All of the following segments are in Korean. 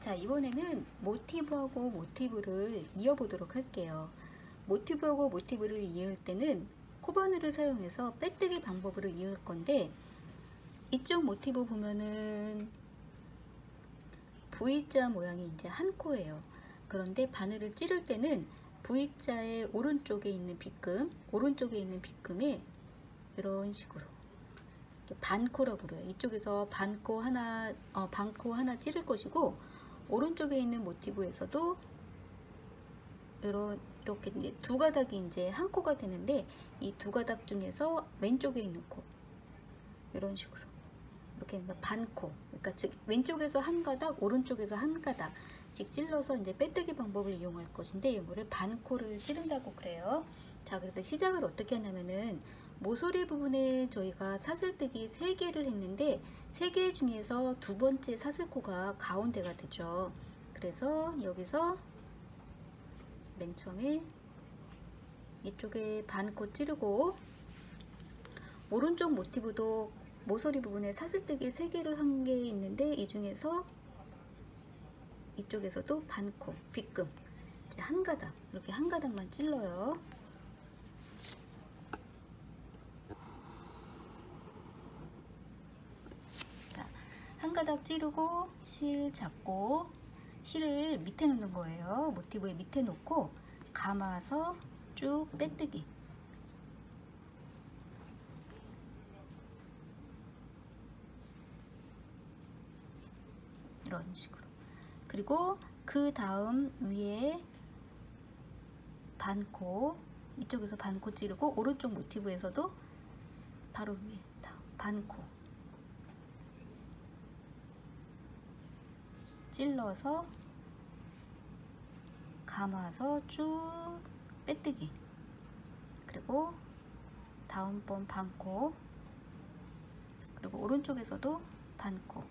자, 이번에는 모티브하고 모티브를 이어보도록 할게요. 모티브하고 모티브를 이을 때는 코바늘을 사용해서 빼뜨기 방법으로 이을 건데, 이쪽 모티브 보면은 V자 모양이 이제 한 코예요. 그런데 바늘을 찌를 때는 V자의 오른쪽에 있는 빗금에 이런 식으로 반코라고 그래요. 이쪽에서 반코 하나 찌를 것이고, 오른쪽에 있는 모티브에서도 이렇게 이제 두 가닥이 이제 한 코가 되는데, 이 두 가닥 중에서 왼쪽에 있는 코 이런 식으로 이렇게 반코, 그러니까 즉 왼쪽에서 한 가닥, 오른쪽에서 한 가닥씩 찔러서 이제 빼뜨기 방법을 이용할 것인데, 이거를 반코를 찌른다고 그래요. 자, 그래서 시작을 어떻게 하냐면은 모서리 부분에 저희가 사슬뜨기 3개를 했는데 3개 중에서 두 번째 사슬코가 가운데가 되죠. 그래서 여기서 맨 처음에 이쪽에 반코 찌르고, 오른쪽 모티브도 모서리 부분에 사슬뜨기 3개를 한 게 있는데, 이 중에서 이쪽에서도 반코, 빗금 한 가닥, 이렇게 한 가닥만 찔러요. 자, 한 가닥 찌르고 실 잡고, 실을 밑에 놓는 거예요. 모티브의 밑에 놓고 감아서 쭉 빼뜨기. 이런 식으로. 그리고 그 다음 위에 반코, 이쪽에서 반코 찌르고, 오른쪽 모티브에서도 바로 위에 반코 찔러서 감아서 쭉 빼뜨기. 그리고 다음번 반코, 그리고 오른쪽에서도 반코.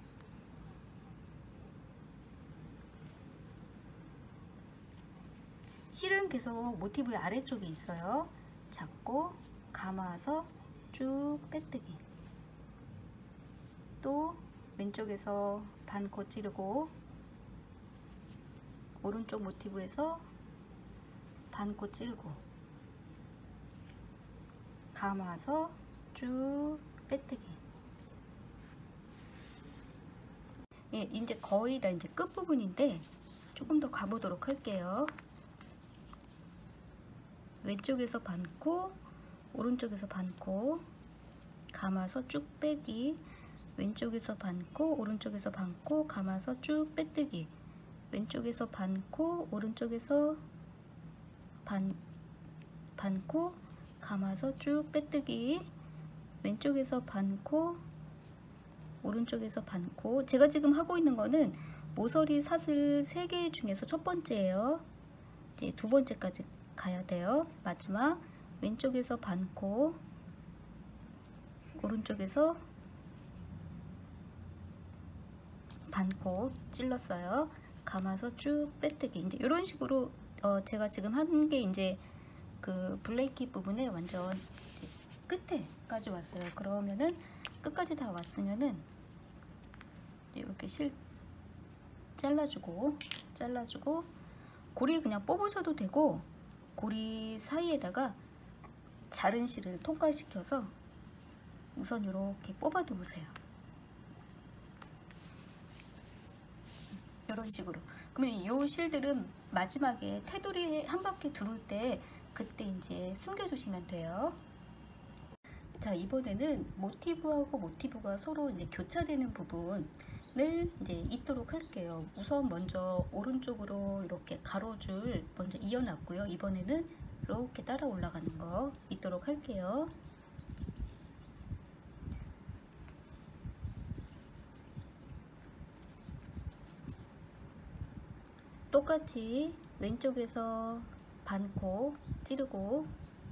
실은 계속 모티브의 아래쪽에 있어요. 잡고 감아서 쭉 빼뜨기. 또 왼쪽에서 반코 찌르고, 오른쪽 모티브에서 반코 찌르고 감아서 쭉 빼뜨기. 예, 이제 거의 다 이제 끝부분인데 조금 더 가보도록 할게요. 왼쪽에서 반코, 오른쪽에서 반코 감아서 쭉 빼기. 왼쪽에서 반코, 오른쪽에서 반코 감아서 쭉 빼뜨기. 왼쪽에서 반코, 오른쪽에서 반코 감아서 쭉 빼뜨기. 왼쪽에서 반코, 오른쪽에서 반코. 제가 지금 하고 있는 거는 모서리 사슬 3개 중에서 첫 번째예요. 이제 두 번째까지 가야 돼요. 마지막 왼쪽에서 반코, 오른쪽에서 반코 찔렀어요. 감아서 쭉 빼뜨기. 이제 이런 식으로 제가 지금 한 게 이제 그 블레이킷 부분에 완전 끝에까지 왔어요. 그러면은 끝까지 다 왔으면은 이렇게 실 잘라주고 고리 그냥 뽑으셔도 되고, 고리 사이에다가 자른 실을 통과시켜서 우선 이렇게 뽑아 두세요. 이런 식으로. 그러면 이 실들은 마지막에 테두리 한 바퀴 두를 때 그때 이제 숨겨주시면 돼요. 자, 이번에는 모티브하고 모티브가 서로 이제 교차되는 부분을 이제 잇도록 할게요. 우선 먼저 오른쪽으로 이렇게 가로줄 먼저 이어놨고요. 이번에는 이렇게 따라 올라가는 거 잇도록 할게요. 똑같이 왼쪽에서 반코 찌르고,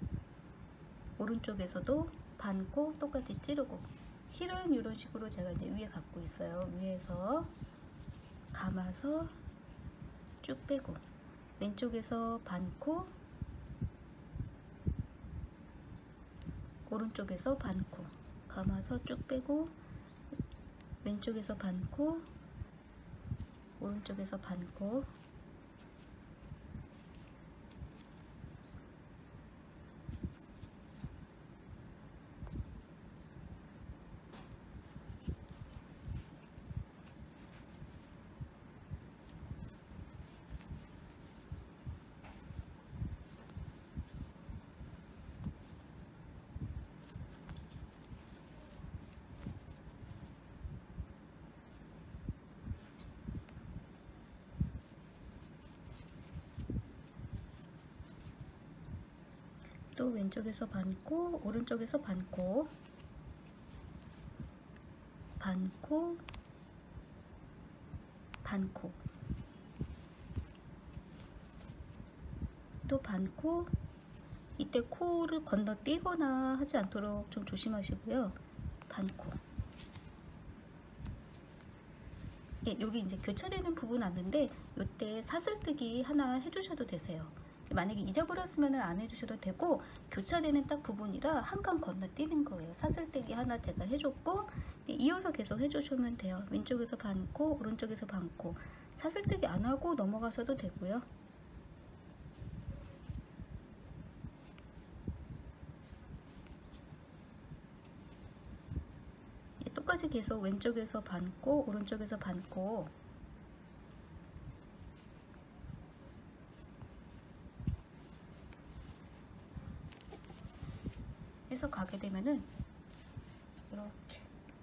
오른쪽에서도 반코 똑같이 찌르고. 실은 이런 식으로 제가 이제 위에 갖고 있어요. 위에서 감아서 쭉 빼고, 왼쪽에서 반코, 오른쪽에서 반코 감아서 쭉 빼고, 왼쪽에서 반코, 오른쪽에서 반코, 또 왼쪽에서 반코, 오른쪽에서 반코, 반코, 반코, 또 반코. 이때 코를 건너뛰거나 하지 않도록 좀 조심하시고요. 반코. 예, 여기 이제 교차되는 부분 왔는데 이때 사슬뜨기 하나 해주셔도 되세요. 만약에 잊어버렸으면 안 해주셔도 되고, 교차되는 딱 부분이라 한 칸 건너뛰는 거예요. 사슬뜨기 하나 제가 해줬고 이어서 계속 해주시면 돼요. 왼쪽에서 반코, 오른쪽에서 반코. 사슬뜨기 안 하고 넘어가셔도 되고요. 예, 똑같이 계속 왼쪽에서 반코, 오른쪽에서 반코. 해서 가게 되면은 이렇게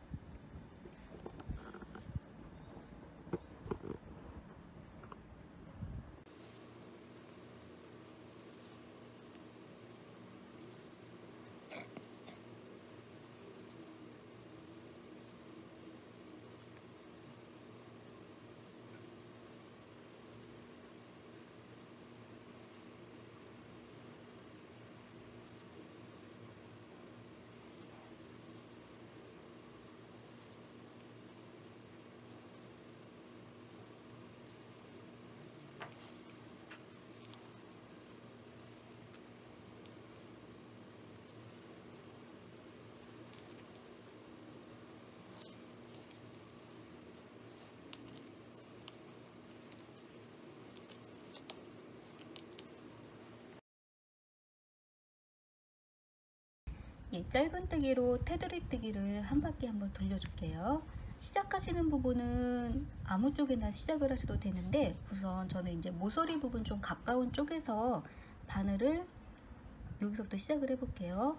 짧은뜨기로 테두리뜨기를 한 바퀴 한번 돌려줄게요. 시작하시는 부분은 아무 쪽에나 시작을 하셔도 되는데, 우선 저는 이제 모서리 부분 좀 가까운 쪽에서 바늘을 여기서부터 시작을 해볼게요.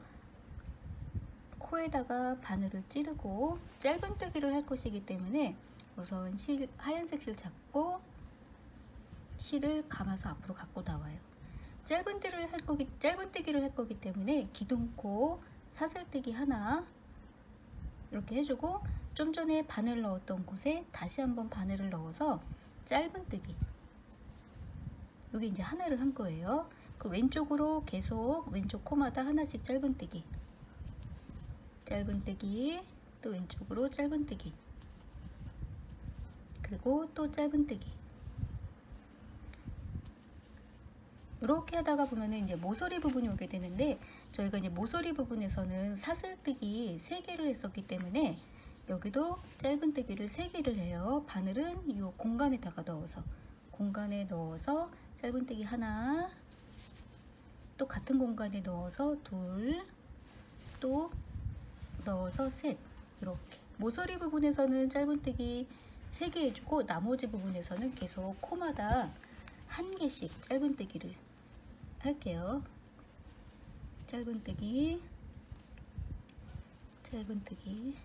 코에다가 바늘을 찌르고 짧은뜨기를 할 것이기 때문에 우선 하얀색 실 잡고 실을 감아서 앞으로 갖고 나와요. 짧은뜨기를 할 거기 때문에 기둥코 사슬뜨기 하나 이렇게 해주고, 좀 전에 바늘 넣었던 곳에 다시 한번 바늘을 넣어서 짧은뜨기, 여기 이제 하나를 한 거예요. 그 왼쪽으로 계속 왼쪽 코마다 하나씩 짧은뜨기, 짧은뜨기, 또 왼쪽으로 짧은뜨기, 그리고 또 짧은뜨기. 이렇게 하다가 보면은 이제 모서리 부분이 오게 되는데, 저희가 이제 모서리 부분에서는 사슬뜨기 3개를 했었기 때문에 여기도 짧은뜨기를 3개를 해요. 바늘은 이 공간에다가 공간에 넣어서 짧은뜨기 하나, 또 같은 공간에 넣어서 둘, 또 넣어서 셋. 이렇게 모서리 부분에서는 짧은뜨기 3개 해주고, 나머지 부분에서는 계속 코마다 한 개씩 짧은뜨기를 할게요. 짧은뜨기, 짧은뜨기,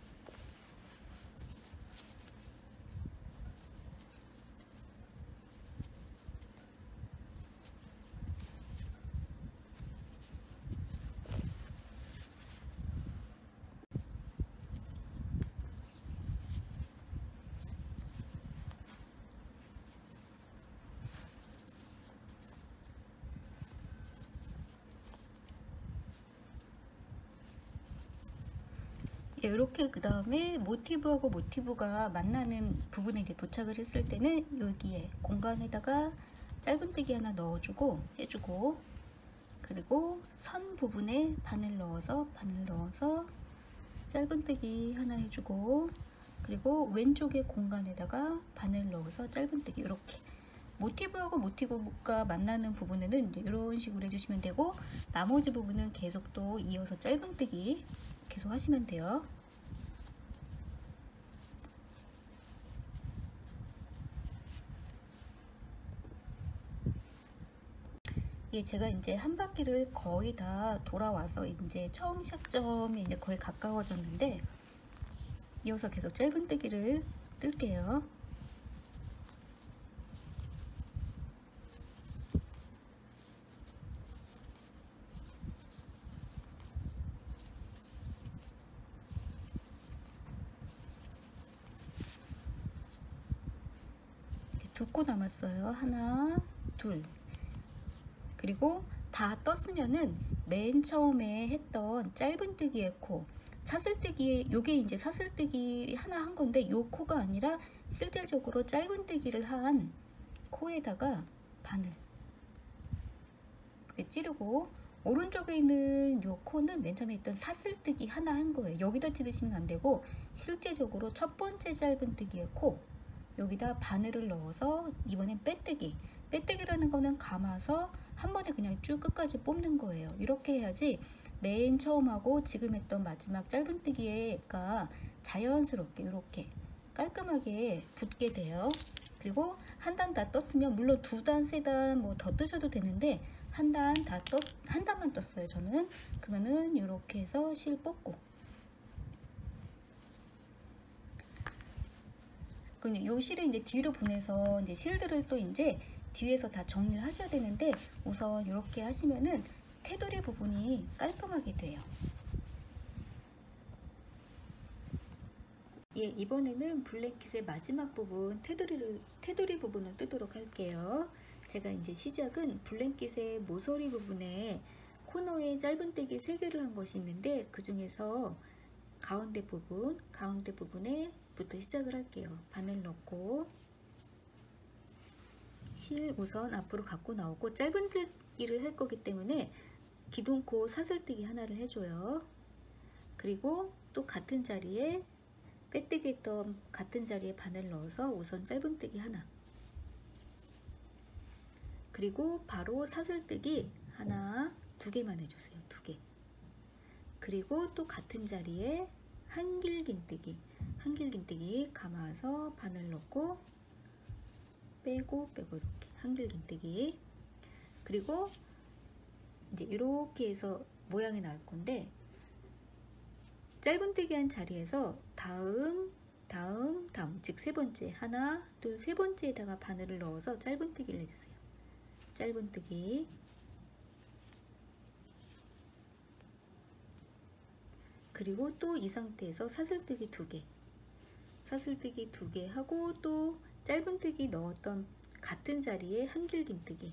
이렇게 그 다음에 모티브하고 모티브가 만나는 부분에 이제 도착을 했을 때는 여기에 공간에다가 짧은뜨기 하나 넣어주고 해주고, 그리고 선 부분에 바늘 넣어서 짧은뜨기 하나 해주고, 그리고 왼쪽의 공간에다가 바늘 넣어서 짧은뜨기 이렇게. 모티브하고 모티브가 만나는 부분에는 이런 식으로 해주시면 되고, 나머지 부분은 계속 또 이어서 짧은뜨기 계속 하시면 돼요. 예, 제가 이제 한 바퀴를 거의 다 돌아와서 이제 처음 시작점이 이제 거의 가까워졌는데, 이어서 계속 짧은뜨기를 뜰게요. 두 코 남았어요. 하나, 둘. 그리고 다 떴으면은 맨 처음에 했던 짧은뜨기의 코, 사슬뜨기에, 요게 이제 사슬뜨기 하나 한 건데, 요 코가 아니라 실질적으로 짧은뜨기를 한 코에다가 바늘 이렇게 찌르고, 오른쪽에 있는 요 코는 맨 처음에 했던 사슬뜨기 하나 한 거예요. 여기다 찌르시면 안 되고, 실제적으로 첫 번째 짧은뜨기의 코, 여기다 바늘을 넣어서 이번엔 빼뜨기. 빼뜨기라는 거는 감아서 한 번에 그냥 쭉 끝까지 뽑는 거예요. 이렇게 해야지 맨 처음하고 지금 했던 마지막 짧은뜨기가 자연스럽게 이렇게 깔끔하게 붙게 돼요. 그리고 한 단 다 떴으면, 물론 두 단, 세 단 뭐 더 뜨셔도 되는데, 한 단만 떴어요, 저는. 그러면은 이렇게 해서 실 뽑고, 그럼 요 실을 이제 뒤로 보내서 이제 실들을 또 이제 뒤에서 다 정리를 하셔야 되는데, 우선 이렇게 하시면은 테두리 부분이 깔끔하게 돼요. 예, 이번에는 블랭킷의 마지막 부분, 테두리 부분을 뜨도록 할게요. 제가 이제 시작은 블랭킷의 모서리 부분에 코너에 짧은뜨기 3개를 한 것이 있는데, 그 중에서 가운데 부분에 부터 시작을 할게요. 바늘 넣고 실 우선 앞으로 갖고 나오고, 짧은뜨기를 할 거기 때문에 기둥코 사슬뜨기 하나를 해줘요. 그리고 또 같은 자리에 빼뜨기 했던 같은 자리에 바늘 넣어서 우선 짧은뜨기 하나, 그리고 바로 사슬뜨기 하나, 2개만 해주세요. 2개. 그리고 또 같은 자리에 한길긴뜨기 감아서 바늘 넣고 빼고 이렇게 한길긴뜨기. 그리고 이제 이렇게 해서 모양이 나올 건데, 짧은뜨기 한 자리에서 다음, 즉 세 번째, 하나, 둘, 세 번째에다가 바늘을 넣어서 짧은뜨기를 해주세요. 짧은뜨기. 그리고 또 이 상태에서 사슬뜨기 2개, 사슬뜨기 2개 하고, 또 짧은뜨기 넣었던 같은 자리에 한길긴뜨기,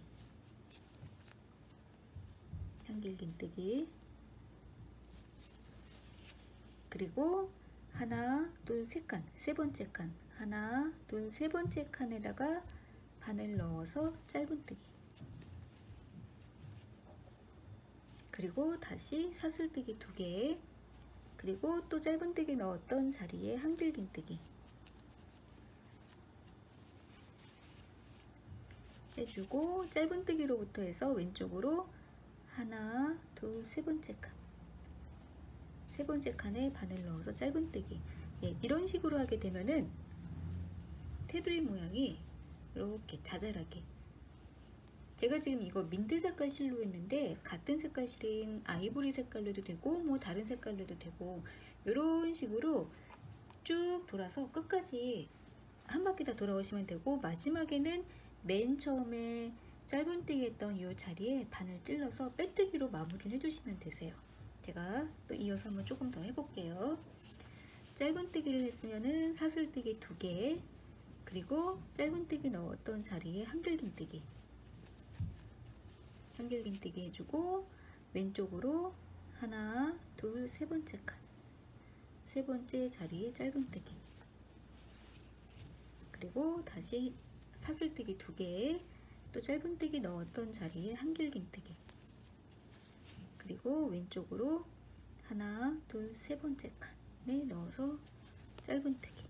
그리고 하나, 둘, 세 칸, 세 번째 칸, 하나, 둘, 세 번째 칸에다가 바늘 넣어서 짧은뜨기, 그리고 다시 사슬뜨기 2개, 그리고 또 짧은뜨기 넣었던 자리에 한길긴뜨기 해주고, 짧은뜨기로부터 해서 왼쪽으로 하나, 둘, 세 번째 칸, 세 번째 칸에 바늘 넣어서 짧은뜨기. 예, 이런 식으로 하게 되면은 테두리 모양이 이렇게 자잘하게, 제가 지금 이거 민트 색깔 실로 했는데, 같은 색깔 실인 아이보리 색깔로 해도 되고, 뭐 다른 색깔로 해도 되고, 이런 식으로 쭉 돌아서 끝까지 한 바퀴 다 돌아오시면 되고, 마지막에는 맨 처음에 짧은뜨기 했던 이 자리에 바늘 찔러서 빼뜨기로 마무리를 해주시면 되세요. 제가 또 이어서 한번 조금 더 해볼게요. 짧은뜨기를 했으면은 사슬뜨기 2개, 그리고 짧은뜨기 넣었던 자리에 한길긴뜨기 해주고, 왼쪽으로 하나, 둘, 세 번째 칸, 세 번째 자리에 짧은뜨기, 그리고 다시 사슬뜨기 2개, 또 짧은뜨기 넣었던 자리에 한길긴뜨기, 그리고 왼쪽으로 하나, 둘, 세 번째 칸에 넣어서 짧은뜨기,